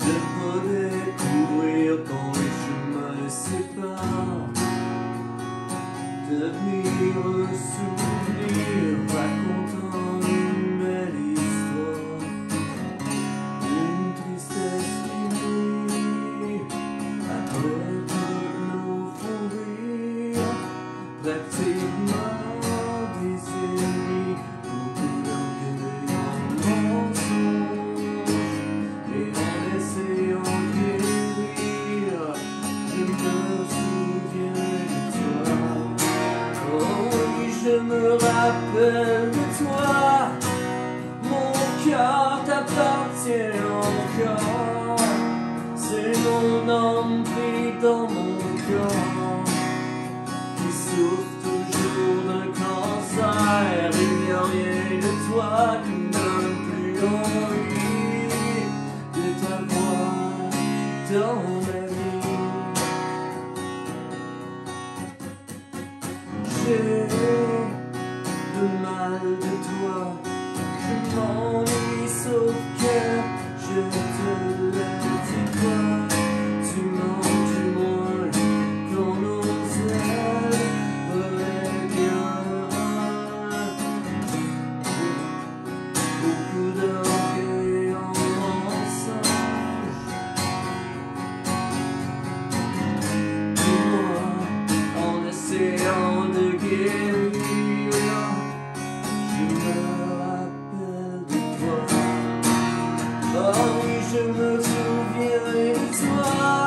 J'aimerais courir quand les chemins séparent, devenir un souvenir racontant une belle histoire, une tristesse finie après tous nos fous rires, pratiquement des ennemis, beaucoup d'orgueil en mensonge, et en essayant de guérir, je me souviens de toi. Oh oui, je me rappelle de toi, mon cœur t'appartient encore, c'est mon âme pris dans mon corps, qui souffre toujours d'un cancer. Il n'y a rien de toi qui me donne plus envie de t'avoir dans ma vie. J'ai le mal de toi, je m'ennuie sauf que je te le dis pas. Tu mens du moins quand nos ailes volaient bien. Beaucoup d'orgueil en mensonge, et moi en essayant de guérir, je me rappelle de toi. Oh oui, je me souviens de toi.